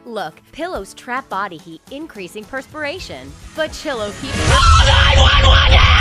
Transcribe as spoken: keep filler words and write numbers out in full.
Look, pillows trap body heat, increasing perspiration. But Chillo keeps... nine one one!